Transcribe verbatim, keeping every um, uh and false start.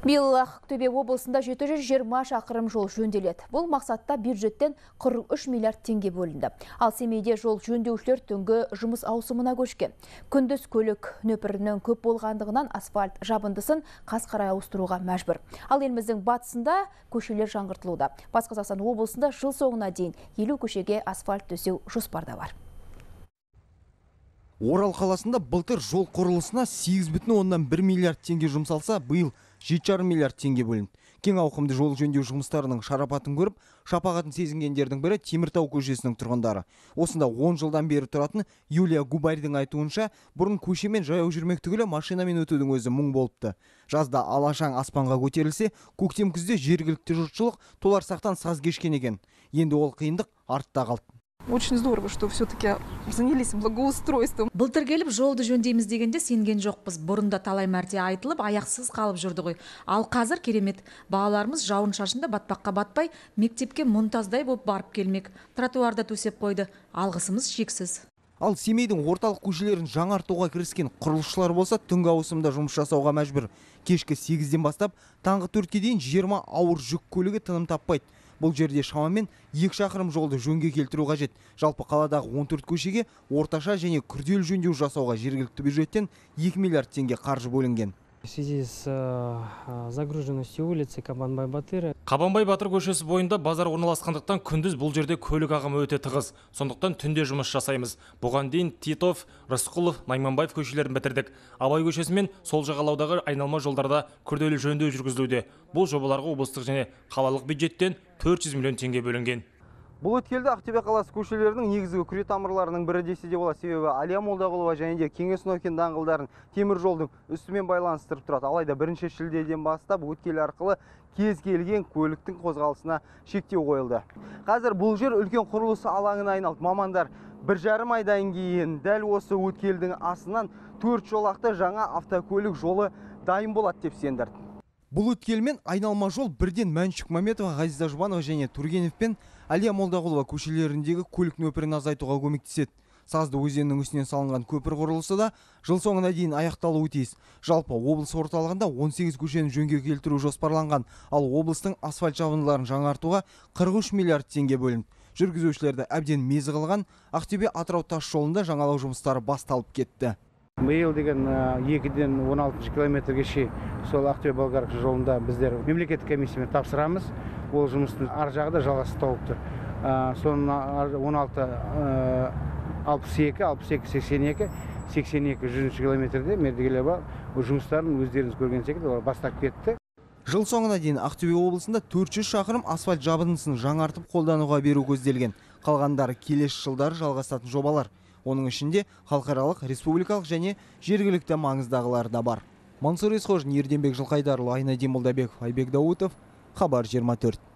Биыл Ақтөбе облысында жеті жүз жиырма шақырым жол жөнделеді. Бұл мақсатта бюджеттен қырық үш миллиард теңге бөлінді. Ал Семейде жол жөндеушілер түнгі жұмыс ауысымына көшкен. Күндіз көлік нөпірінің көп болғандығынан асфальт жабындысын қас қарай ауыстыруға мәжбүр. Ал еліміздің батысында көшелер жаңғыртылуда. Батыс Қазақстан облысында жыл соңына дейін елу көшеге асфальт төсеу жоспарда бар. Орал қаласында былтыр жол құрылысына сегіз бүтін оннан бір миллиард теңге жұмсалса, биыл жеті жарым миллиард теңге бөлінді. Кең ауқымды жол жөндеу жұмыстарының шарапатын көріп, шапағатын сезінгендердің бірі Теміртау көшесінің тұрғындары. Осында он жылдан бері тұратын Юлия Губарьдың айтуынша, бұрын көшемен жаяу жүрмек түгілі машинамен өтудің өзі мұң болыпты. Жазда алашаң аспанға көтерілсе, көктем күзде жергілікті жұртшылық толарсақтан саз кешкен екен. Енді ол қиындық артта қалды. Очень здорово, что все-таки занялись благоустройством. Былтыр келіп жолды жөндейміз дегенде сенген жоқпыз. Бұрында талай мәрте айтылып, аяқсыз қалып жүрді ғой. Ал қазір керемет. Балаларымыз жауын шашында батпаққа батпай, мектепке мұнтаздай болып барып келмек. Тротуарда төсеп қойды. Алғысымыз шексіз. Ал Семейдің орталық көшелерін жаңартуға кіріскен құрылысшылар болса, түнгі ауысымда жұмыс жасауға мәжбүр. Кешкі сегізден бастап таңғы төртке дейін жиырма ауыр жүк көлігі тыным таппайды. Бұл жерде шамамен екі шақырым жолды жөнге келтіру қажет. Жалпы қаладағы он төрт көшеге орташа және күрделі жөндеу жасауға жергілікті бюджеттен екі миллиард теңге қаржы бөлінген. В связи с загруженностью улицы Қабанбай-Батыр. Қабанбай-Батыр көшесі бойында базар орналасқандықтан күндіз бұл жерде көлік ағымы өте тығыз. Сондықтан түнде жұмыс жасаймыз. Бұған дейін Титов, Рысқұлов, Найманбаев көшелерін бітірдік. Абай көшесі мен сол жағалаудағы айналма жолдарда күрделі жөндеу жүргізілуде. Бұл жобаларға облыстық және қалалық бюджеттен төрт жүз миллион теңге бөлінген. Бұл өткелді Ақтөбе қаласы көшелерінің негізгі күре тамырларының бірі десе де болады. Себебі Әлия Молдағұлова және де Кеңес Нұркен даңғылдарын темір жолдың үстімен байланыстырып тұрады. Алайда бірінші шілдеден бастап өткел арқылы кез келген көліктің қозғалысына шектеу қойылды. Қазір бұл жер үлкен құрылысы алаңына айналды. Мамандар бір жарым айдан кейін дәл осы өткелдің астынан төрт жолақты жаңа автокөлік жолы дайын болады деп сендірді. Бұл өткелмен айналма жол бірден Мәншүк Мәметова, Ғазиза Жұбанова және Тургенев пен Әлия Молдағұлова көшелеріндегі көлік нөпірін азайтуға көмектеседі. Сазды өзенінің үстінен салынған көпір құрылысы да жыл соңына дейін аяқталуы тиіс. Жалпы облыс орталығында он сегіз көшені жөнге келтіру жоспарланған, ал облыстың асфальт жабындыларын жаңартуға қырық үш миллиард теңге бөлінді. Жүргізушілерді әбден мезі қылған Ақтөбе Атырау тас жолында жаңалау жұмыстары басталып кетті. Биыл деген екіден он алтыншы километрге шейін сол Ақтөбе Болгарка жолында біздер мемлекеттік комиссиямен тапсырамыз. Ол жұмыстың ар жағы да жалғасы тауып тұр. Соның он алты, алпыс екі, алпыс екі, сексен екі, сексен екі, жүзінші километрде мердігерлер бар. Ол жұмыстарын өздеріңіз көрген секілді олар бастап кетті. Жыл соңына дейін Ақтөбе облысында төрт жүз шақырым асфальт жабындысын жаңартып қолдануға беру көзделген. Қалғандары келесі жылдары жалғасатын жобалар. Оның ішінде халықаралық, республикалық және жергілікті маңыздағылар да бар. Мансұр Есқожин, Ерденбек Жылқайдарұлы, Айнадин Молдабеков, Айбек Даутов, Хабар жиырма төрт.